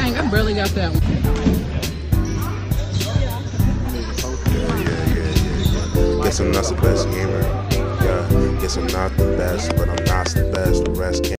Dang, I barely got that one. Guess I'm not the best gamer. Yeah, guess I'm not the best, but I'm not the best. The rest can't.